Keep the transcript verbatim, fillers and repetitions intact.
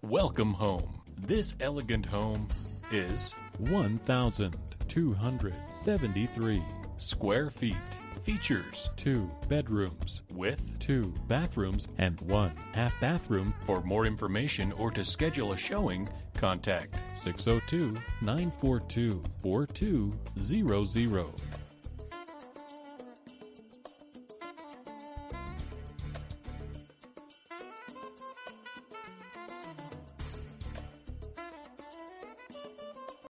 Welcome home. This elegant home is one thousand two hundred seventy-three square feet. Features two bedrooms with two bathrooms and one half bathroom. For more information or to schedule a showing, contact six oh two, nine four two, four two zero zero.